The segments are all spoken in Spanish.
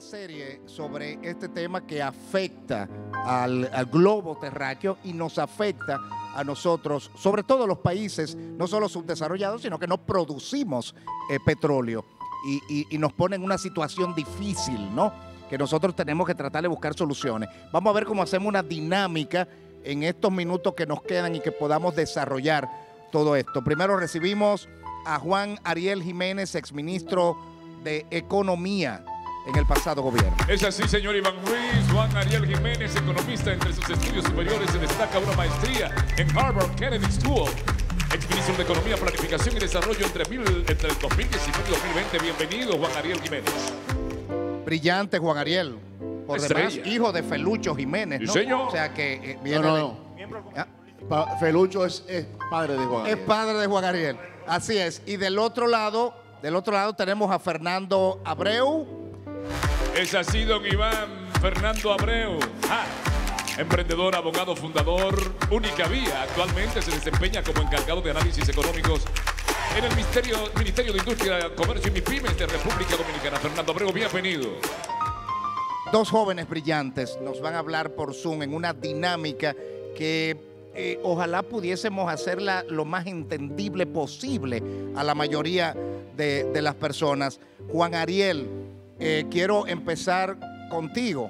serie sobre este tema que afecta al globo terráqueo y nos afecta a nosotros, sobre todo los países, no solo subdesarrollados, sino que no producimos petróleo y nos pone en una situación difícil, ¿no? Que nosotros tenemos que tratar de buscar soluciones. Vamos a ver cómo hacemos una dinámica en estos minutos que nos quedan y que podamos desarrollar todo esto. Primero recibimos a Juan Ariel Jiménez, exministro de Economía en el pasado gobierno. Es así, señor Iván Ruiz. Juan Ariel Jiménez, economista. Entre sus estudios superiores se destaca una maestría en Harvard Kennedy School. Exministro de Economía, Planificación y Desarrollo entre el 2019 y 2020. Bienvenido, Juan Ariel Jiménez. Brillante, Juan Ariel. Por demás, hijo de Felucho Jiménez, ¿no? Sí, señor. O sea que viene Felucho es padre de Juan Ariel. Es padre de Juan Ariel. Así es. Y del otro lado tenemos a Fernando Abreu. Es así, don Iván. Fernando Abreu. Emprendedor, abogado, fundador, Única Vía. Actualmente se desempeña como encargado de análisis económicos en el Ministerio de Industria, Comercio y MIPYMES de República Dominicana. Fernando Abreu, bienvenido. Dos jóvenes brillantes nos van a hablar por Zoom en una dinámica que ojalá pudiésemos hacerla lo más entendible posible a la mayoría de las personas. Juan Ariel, quiero empezar contigo.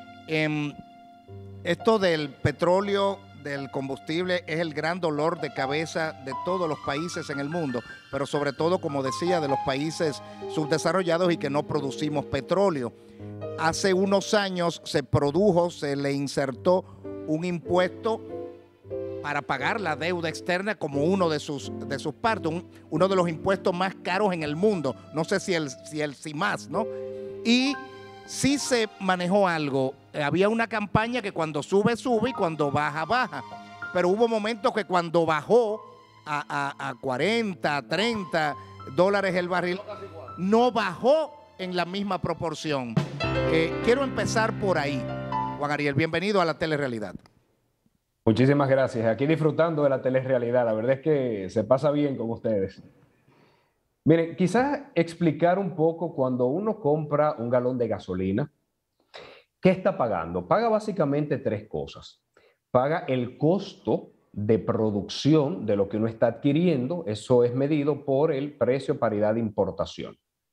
Esto del petróleo, del combustible, es el gran dolor de cabeza de todos los países en el mundo, pero sobre todo, como decía, de los países subdesarrollados y que no producimos petróleo. Hace unos años se le insertó un impuesto para pagar la deuda externa como uno de sus partes, uno de los impuestos más caros en el mundo. No sé si más, ¿no? Y sí se manejó algo. Había una campaña que cuando sube, sube y cuando baja, baja. Pero hubo momentos que cuando bajó a 40, 30 dólares el barril, no bajó en la misma proporción. Quiero empezar por ahí. Juan Ariel, bienvenido a la Telerrealidad. Muchísimas gracias. Aquí disfrutando de la telerrealidad. La verdad es que se pasa bien con ustedes. Miren, quizás explicar un poco cuando uno compra un galón de gasolina, ¿qué está pagando? Paga básicamente tres cosas. Paga el costo de producción de lo que uno está adquiriendo. Eso es medido por el precio paridad de importación.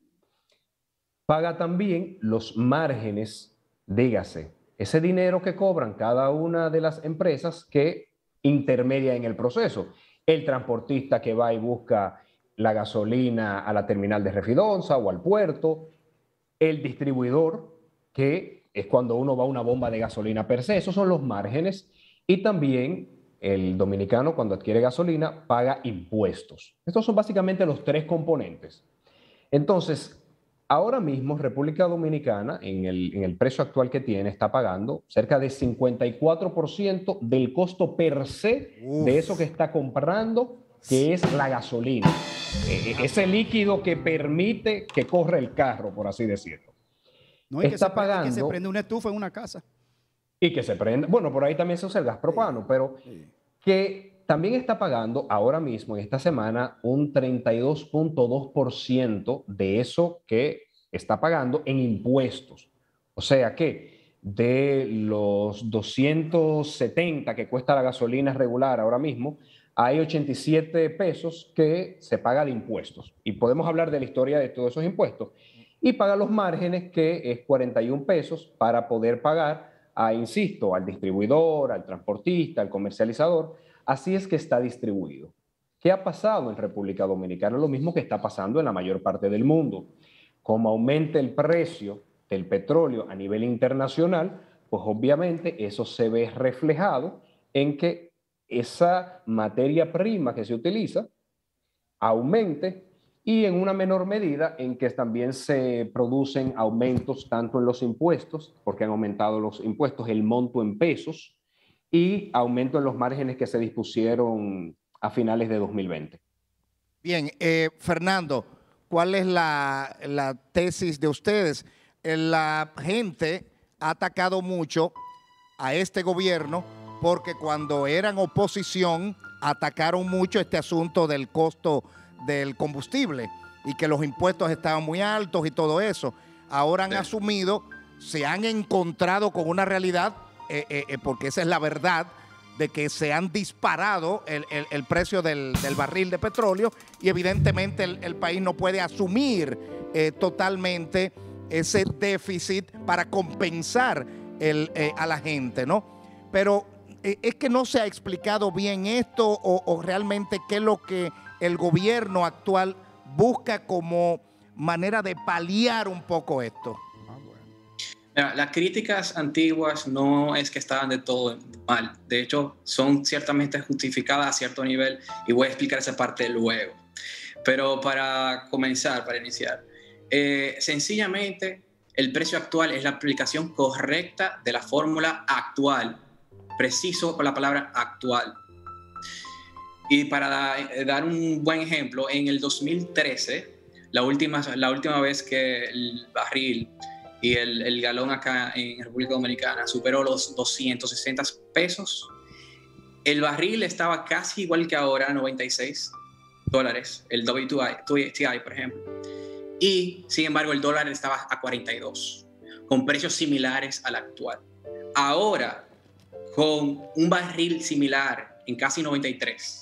Paga también los márgenes, dígase, ese dinero que cobran cada una de las empresas que intermedia en el proceso. El transportista que va y busca la gasolina a la terminal de Refidonza o al puerto. El distribuidor, que es cuando uno va a una bomba de gasolina per se. Esos son los márgenes. Y también el dominicano, cuando adquiere gasolina, paga impuestos. Estos son básicamente los tres componentes. Entonces, ahora mismo República Dominicana, en el precio actual que tiene, está pagando cerca de 54% del costo per se de eso que está comprando, que es la gasolina. Ese líquido que permite que corra el carro, por así decirlo. No, y está pagando. Que se prende una estufa en una casa. Y que se prende, bueno, por ahí también se usa el gas propano, pero que también está pagando ahora mismo, en esta semana, un 32.2% de eso que está pagando en impuestos. O sea que de los 270 que cuesta la gasolina regular ahora mismo, hay 87 pesos que se paga de impuestos. Y podemos hablar de la historia de todos esos impuestos. Y paga los márgenes, que es 41 pesos, para poder pagar insisto, al distribuidor, al transportista, al comercializador. Así es que está distribuido. ¿Qué ha pasado en República Dominicana? Lo mismo que está pasando en la mayor parte del mundo. Como aumenta el precio del petróleo a nivel internacional, pues obviamente eso se ve reflejado en que esa materia prima que se utiliza aumente y en una menor medida en que también se producen aumentos tanto en los impuestos, porque han aumentado los impuestos, el monto en pesos, y aumento en los márgenes que se dispusieron a finales de 2020. Bien, Fernando, ¿cuál es la tesis de ustedes? La gente ha atacado mucho a este gobierno porque cuando eran oposición atacaron mucho este asunto del costo del combustible y que los impuestos estaban muy altos y todo eso. ahora han asumido, se han encontrado con una realidad, porque esa es la verdad, de que se han disparado el precio del barril de petróleo y evidentemente el país no puede asumir totalmente ese déficit para compensar a la gente, ¿no? Pero es que no se ha explicado bien esto o realmente qué es lo que el gobierno actual busca como manera de paliar un poco esto. Las críticas antiguas no es que estaban de todo mal. De hecho, son ciertamente justificadas a cierto nivel y voy a explicar esa parte luego. Pero para comenzar, para iniciar, sencillamente el precio actual es la aplicación correcta de la fórmula actual. Preciso con la palabra actual. Y para dar un buen ejemplo, en el 2013, la última vez que el barril y el galón acá en República Dominicana superó los 260 pesos, el barril estaba casi igual que ahora, $96, el WTI, por ejemplo. Y, sin embargo, el dólar estaba a 42, con precios similares al actual. Ahora, con un barril similar en casi $93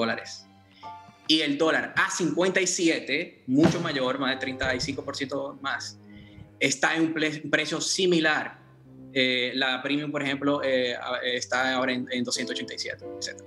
y el dólar a 57, mucho mayor, más de 35% más, está en un precio similar. La premium, por ejemplo, está ahora en 287, etc.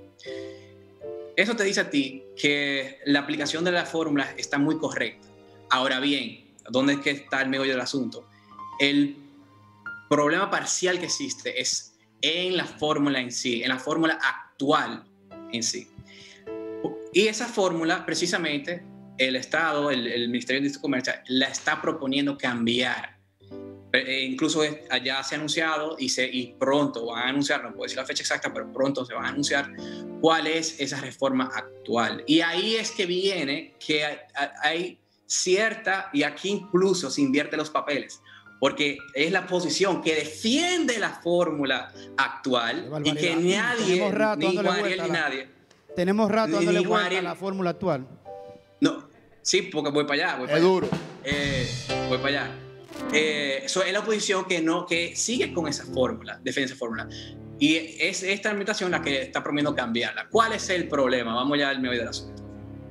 Eso te dice a ti que la aplicación de la fórmula está muy correcta. Ahora bien, ¿dónde es que está el meollo del asunto? El problema parcial que existe es en la fórmula en sí, en la fórmula actual en sí. Y esa fórmula, precisamente, el Estado, el Ministerio de Industria y Comercio, la está proponiendo cambiar. Incluso allá se ha anunciado y pronto van a anunciar, no puedo decir la fecha exacta, pero pronto se van a anunciar cuál es esa reforma actual. Y ahí es que viene que hay cierta, y aquí incluso se invierte los papeles, porque es la posición que defiende la fórmula actual y que nadie, ni Guariel ni nadie. Tenemos rato dándole vuelta a la fórmula actual. No, sí, porque voy para allá. Es duro. Voy para allá. Eso es la oposición que sigue con esa fórmula, defiende esa fórmula. Y es esta administración la que está proponiendo cambiarla. ¿Cuál es el problema? Vamos ya al meollo del asunto.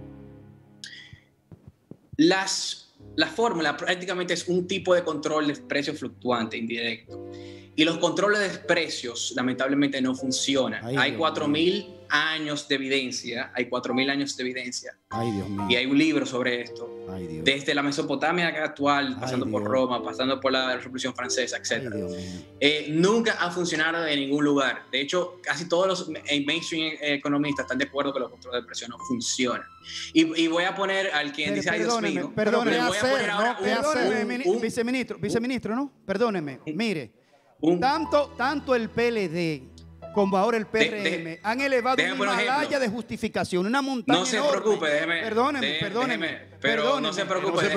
La fórmula prácticamente es un tipo de control de precio fluctuante indirecto. Y los controles de precios, lamentablemente, no funcionan. Hay 4.000 años de evidencia. Hay 4.000 años de evidencia. Ay, Dios mío. Y hay un libro sobre esto. Ay, Dios. Desde la Mesopotamia actual, pasando por Roma, pasando por la Revolución Francesa, etc. Nunca ha funcionado en ningún lugar. De hecho, casi todos los mainstream economistas están de acuerdo que los controles de precios no funcionan. Y voy a poner al quien dice, ay, Dios mío. Perdóneme, voy a poner ahora viceministro, ¿no? Perdóneme, mire. Tanto el PLD como ahora el PRM han elevado una Himalaya de justificación, una montaña No se enorme. preocupe, Perdóneme. Pero no se preocupe,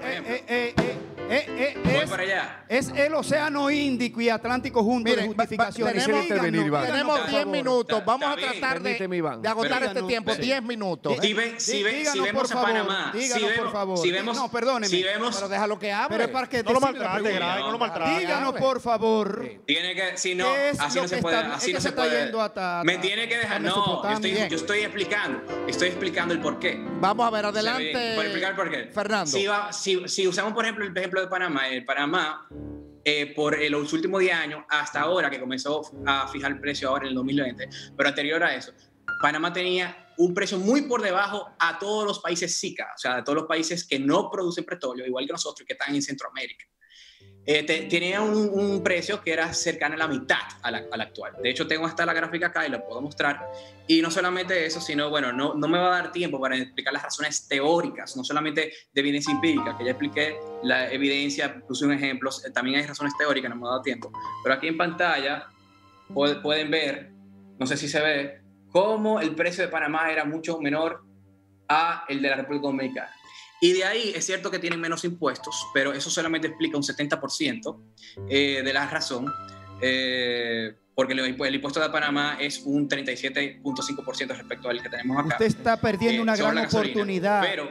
voy para allá. Es el océano Índico y Atlántico juntos de justificaciones. Tenemos 10 minutos. Vamos a tratar de agotar este tiempo. 10 minutos. Si vemos a Panamá, si vemos, no, perdóneme. Pero déjalo que hable. Pero es para que No lo maltrate, no lo maltrate. Díganos, por favor. Tiene que, si no, así no se puede. Así no se puede. Me tiene que dejar. No, yo estoy explicando el porqué. Vamos a ver, adelante. Para explicar por qué. Fernando. Si usamos, por ejemplo, el ejemplo de Panamá, por los últimos 10 años, hasta ahora que comenzó a fijar el precio ahora en el 2020, pero anterior a eso, Panamá tenía un precio muy por debajo a todos los países SICA, o sea, a todos los países que no producen petróleo, igual que nosotros, que están en Centroamérica. Tenía un precio que era cercano a la mitad al actual. De hecho, tengo hasta la gráfica acá y la puedo mostrar. Y no solamente eso, sino, bueno, no me va a dar tiempo para explicar las razones teóricas, no solamente de evidencia empírica, que ya expliqué la evidencia, puse un ejemplo, también hay razones teóricas, no me ha dado tiempo. Pero aquí en pantalla pueden ver, no sé si se ve, cómo el precio de Panamá era mucho menor a el de la República Dominicana. Y de ahí es cierto que tienen menos impuestos, pero eso solamente explica un 70% de la razón, porque el impuesto de Panamá es un 37.5% respecto al que tenemos acá. Usted está perdiendo una gran oportunidad.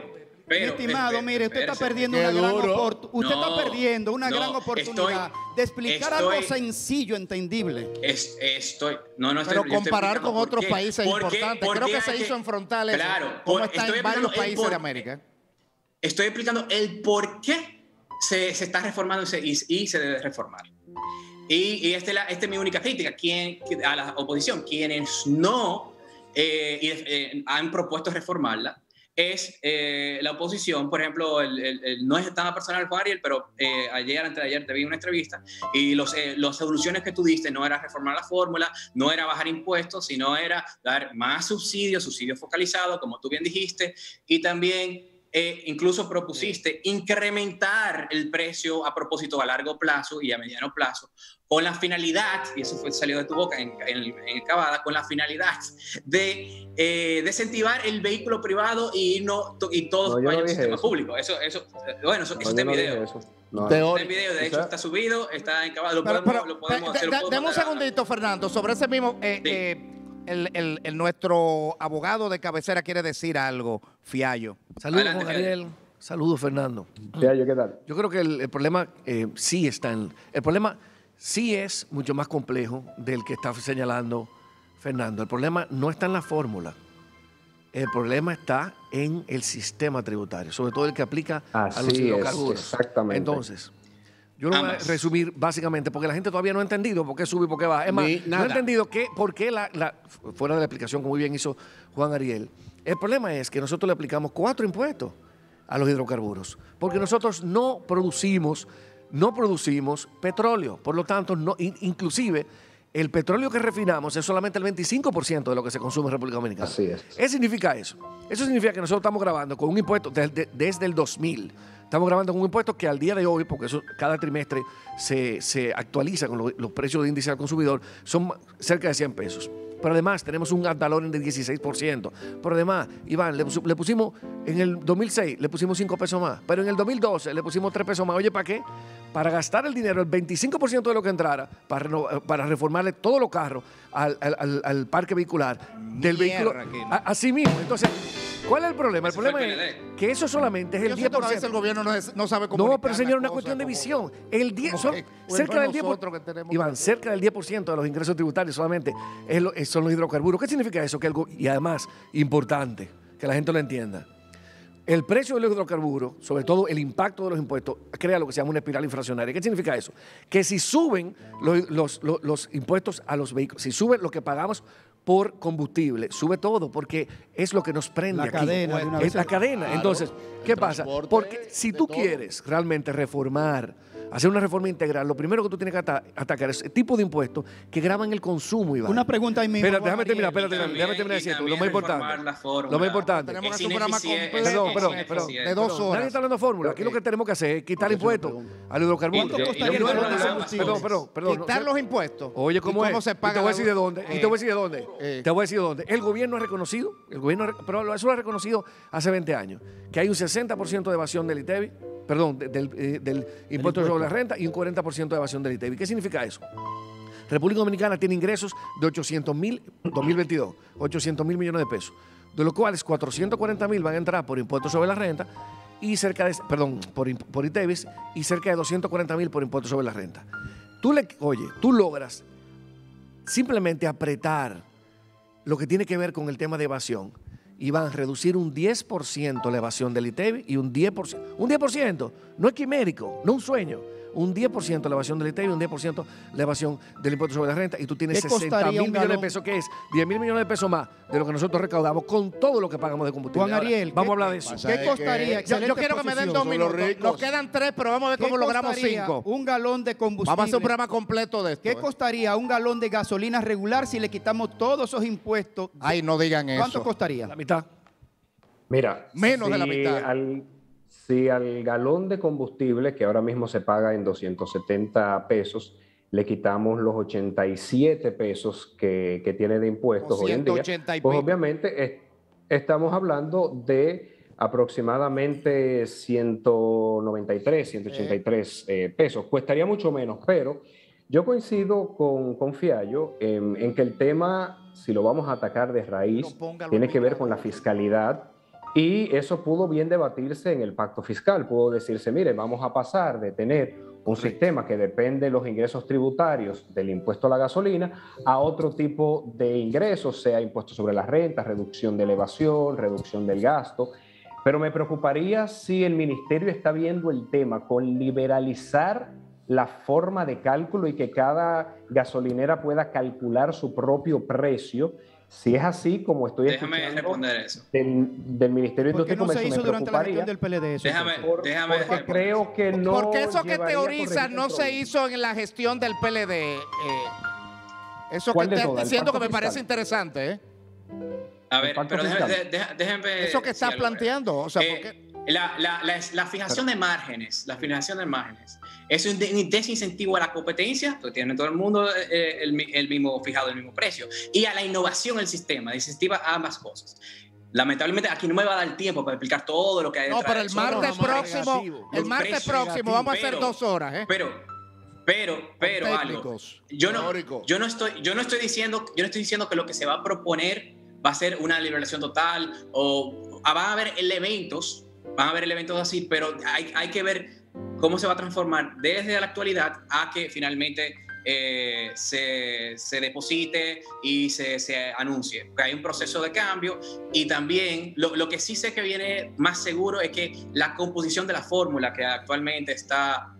estimado, mire, usted está perdiendo una gran oportunidad. Usted está perdiendo una gran oportunidad de explicar algo sencillo, entendible. Pero comparar con otros países es importante. Creo que se hizo en frontales. Claro, como está en varios países de América. Estoy explicando el por qué se está reformando y se debe reformar. Y esta es mi única crítica a la oposición. Quienes no han propuesto reformarla es la oposición. Por ejemplo, no es tan personal con Ariel, pero antes de ayer te vi en una entrevista y las soluciones que tú diste no era reformar la fórmula, no era bajar impuestos, sino era dar más subsidios focalizados, como tú bien dijiste, y también incluso propusiste incrementar el precio a propósito a largo plazo y a mediano plazo, con la finalidad, y eso salió de tu boca en Cavada, con la finalidad de desincentivar el vehículo privado y todos vayan al sistema público. Eso está en video. Está en video, de hecho está subido, está en Cavada, lo podemos hacer. Dame un segundito, Fernando, sobre ese mismo... nuestro abogado de cabecera quiere decir algo, Fiallo. Saludos, Juan Ariel. Saludos, Fernando. Fiallo, ¿qué tal? Yo creo que el problema sí está el problema sí es mucho más complejo del que está señalando Fernando. El problema no está en la fórmula. El problema está en el sistema tributario, sobre todo el que aplica a los hidrocarburos. Exactamente. Entonces, yo lo voy a resumir básicamente porque la gente todavía no ha entendido por qué sube y por qué baja. Es más, no ha entendido por qué fuera de la explicación que muy bien hizo Juan Ariel. El problema es que nosotros le aplicamos 4 impuestos a los hidrocarburos porque nosotros no producimos petróleo. Por lo tanto, inclusive el petróleo que refinamos es solamente el 25% de lo que se consume en República Dominicana. Así es. ¿Qué significa eso? Eso significa que nosotros estamos grabando con un impuesto desde el 2000. Estamos grabando con un impuesto que al día de hoy, porque eso cada trimestre se actualiza con los precios de índice al consumidor, son cerca de 100 pesos. Pero además tenemos un ad valorem de 16%. Pero además, Iván, le pusimos en el 2006, le pusimos 5 pesos más. Pero en el 2012 le pusimos 3 pesos más. Oye, ¿para qué? Para gastar el dinero, el 25% de lo que entrara, para reformarle todos los carros al parque vehicular del vehículo. Así mismo. Entonces, ¿cuál es el problema? El problema es que eso solamente es el 10%. A veces el gobierno no sabe cómo. No, pero señor, una cuestión de visión. Cerca del 10%. Iván, cerca del 10% de los ingresos tributarios solamente son los hidrocarburos. ¿Qué significa eso? Y además, importante, que la gente lo entienda. El precio de los hidrocarburos, sobre todo el impacto de los impuestos, crea lo que se llama una espiral inflacionaria. ¿Qué significa eso? Que si suben los impuestos a los vehículos, si sube lo que pagamos por combustible, sube todo, porque es lo que nos prende aquí. Es la cadena. Claro. Entonces, ¿qué pasa? Porque si tú quieres realmente reformar, hacer una reforma integral, lo primero que tú tienes que atacar es el tipo de impuestos que graban el consumo, Iván. Una pregunta ahí mismo. Espérate, déjame terminar de decir lo más importante. Tenemos que hacer un programa completo de 2 horas. Nadie está hablando de fórmula. Aquí lo que tenemos que hacer es quitar impuestos al hidrocarburo. ¿Cuánto costaría perdón. Quitar los impuestos. Oye, ¿cómo es? Se paga? Te voy a decir de dónde. Te voy a decir de dónde. El gobierno ha reconocido, pero eso lo ha reconocido hace 20 años, que hay un 60% de evasión del ITEVI, perdón, del impuesto sobre la renta y un 40% de evasión del ITEVI. ¿Qué significa eso? República Dominicana tiene ingresos de 2022, 800 mil millones de pesos, de los cuales 440 mil van a entrar por impuestos sobre la renta y por ITEVIs y cerca de 240 mil por impuestos sobre la renta. Tú logras simplemente apretar lo que tiene que ver con el tema de evasión y van a reducir un 10% la evasión del ITEVI y un 10%, no es quimérico, no un sueño, un 10% la evasión del ITEVI, un 10% la evasión del impuesto sobre la renta y tú tienes 60 mil millones de pesos, que es 10 mil millones de pesos más de lo que nosotros recaudamos con todo lo que pagamos de combustible. Juan Ariel, vamos a hablar de eso. ¿Qué costaría? Yo quiero que me den 2 minutos. Nos quedan 3, pero vamos a ver cómo logramos 5. Un galón de combustible. Vamos a hacer un programa completo de esto. ¿Qué costaría un galón de gasolina regular si le quitamos todos esos impuestos? Ay, no digan eso. ¿Cuánto costaría? La mitad. Mira, menos de la mitad. Si al galón de combustible, que ahora mismo se paga en 270 pesos, le quitamos los 87 pesos que tiene de impuestos hoy en día, pues obviamente estamos hablando de aproximadamente 193, 183 pesos. Cuestaría mucho menos, pero yo coincido con Fiallo en que el tema, si lo vamos a atacar de raíz, tiene que ver con la fiscalidad Y eso pudo bien debatirse en el pacto fiscal. Pudo decirse, mire, vamos a pasar de tener un sistema que depende de los ingresos tributarios del impuesto a la gasolina a otro tipo de ingresos, sea impuesto sobre las rentas, reducción de elevación, reducción del gasto. Pero me preocuparía si el ministerio está viendo el tema con liberalizar la forma de cálculo y que cada gasolinera pueda calcular su propio precio. Si es así, como estoy Déjame responder eso. Del Ministerio de Industria y Comercio, ¿Por qué no se hizo durante la gestión del PLD eso? Déjame porque creo que no. Porque eso que teoriza no se hizo en la gestión del PLD. Eso que estás diciendo que me parece interesante. A ver, pero déjenme. Eso que estás planteando. O sea, la fijación de márgenes, es un desincentivo a la competencia, porque tiene todo el mundo el mismo precio, y a la innovación del sistema, desincentiva a ambas cosas. Lamentablemente aquí no me va a dar tiempo para explicar todo lo que hay detrás. No, pero el martes próximo vamos a hacer 2 horas, ¿eh? Pero algo. Yo no estoy diciendo que lo que se va a proponer va a ser una liberación total o van a haber elementos así, pero hay que ver cómo se va a transformar desde la actualidad a que finalmente se deposite y se anuncie. Porque hay un proceso de cambio y también lo que sí sé que viene más seguro es que la composición de la fórmula que actualmente está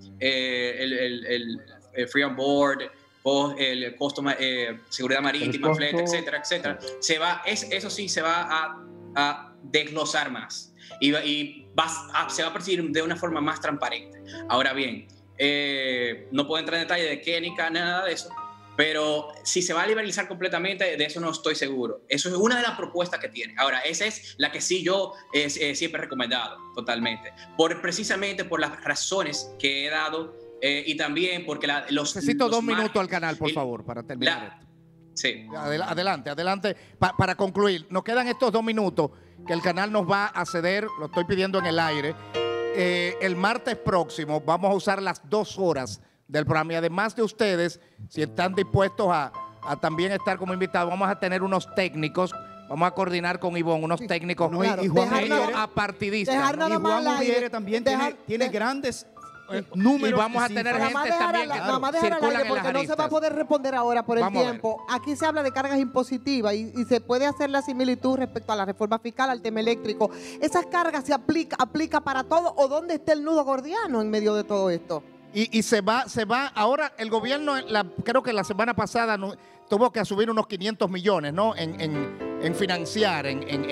el Free on Board, el costo, seguridad marítima, flete, etcétera, eso sí se va a desglosar más y se va a percibir de una forma más transparente. Ahora bien, no puedo entrar en detalle de qué ni nada de eso, pero si se va a liberalizar completamente, de eso no estoy seguro. Eso es una de las propuestas que tiene. Ahora, esa es la que sí yo siempre he recomendado totalmente, precisamente por las razones que he dado y también porque necesito 2 minutos al canal, por favor, para terminar esto. Sí. Adelante. Para concluir, nos quedan estos 2 minutos que el canal nos va a ceder, lo estoy pidiendo en el aire. El martes próximo vamos a usar las 2 horas del programa y además de ustedes, si están dispuestos a también estar como invitados, vamos a tener unos técnicos, vamos a coordinar con Ivonne, unos técnicos y Juan Mujiere, apartidistas. Y Juan Mujiere también tiene grandes números. Y vamos a tener gente también que circulan en porque las no se va a poder responder ahora por el tiempo. Aquí se habla de cargas impositivas y se puede hacer la similitud respecto a la reforma fiscal, al tema eléctrico. ¿Esas cargas se aplica para todo o dónde está el nudo gordiano en medio de todo esto? Y se va, ahora el gobierno, creo que la semana pasada tuvo que asumir unos 500 millones, ¿no? En financiar,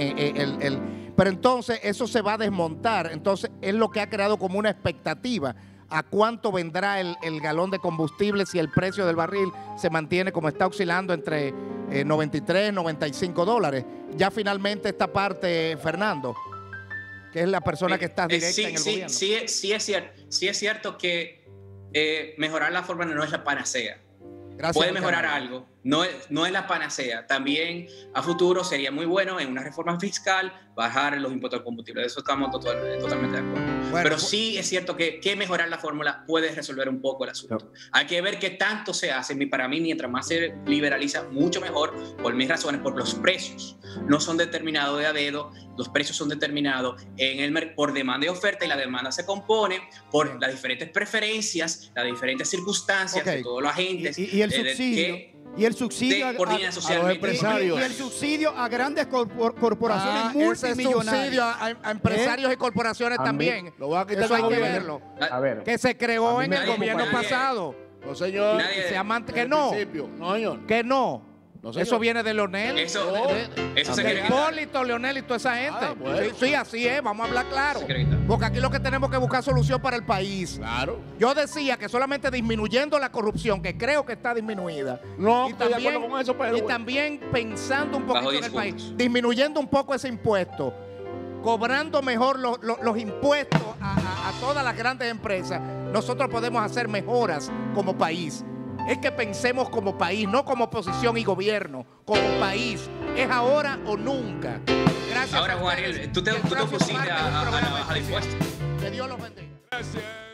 pero entonces eso se va a desmontar, entonces es lo que ha creado como una expectativa a cuánto vendrá el galón de combustible si el precio del barril se mantiene como está oscilando entre 93 y 95 dólares. Ya finalmente esta parte, Fernando, que es la persona que está directa en el gobierno. Sí es cierto que mejorar la fórmula no es la panacea. Gracias, puede mejorar algo, no es la panacea. También a futuro sería muy bueno en una reforma fiscal bajar los impuestos al combustible. De eso estamos totalmente de acuerdo. Bueno, pero sí es cierto que mejorar la fórmula puede resolver un poco el asunto. Hay que ver qué tanto se hace. Para mí, mientras más se liberaliza, mucho mejor, por mis razones, por los precios. No son determinados de a dedo, los precios son determinados por demanda y oferta, y la demanda se compone por las diferentes preferencias, las diferentes circunstancias de todos los agentes. Y el subsidio. Y el subsidio a los empresarios. Y el subsidio a grandes corporaciones multimillonarias. Subsidio a empresarios y corporaciones también. Lo va a quitar eso hay el que gobierno. verlo. A ver. Que se creó en el gobierno pasado. No, señor. Que no. No, señor. Que no. No, eso viene de Leonel. Eso se de Hipólito, Leonel y toda esa gente. Bueno. Sí, así es, vamos a hablar claro. Porque aquí lo que tenemos que buscar solución para el país. Claro. Yo decía que solamente disminuyendo la corrupción, que creo que está disminuida. No, estoy de acuerdo con eso, pero también pensando un poquito en el país, disminuyendo un poco ese impuesto, cobrando mejor los impuestos a todas las grandes empresas, nosotros podemos hacer mejoras como país. Es que pensemos como país, no como oposición y gobierno, como país. Es ahora o nunca. Gracias. Ahora, Juan, tú te pusiste a la baja de impuestos. Que Dios los bendiga. Gracias.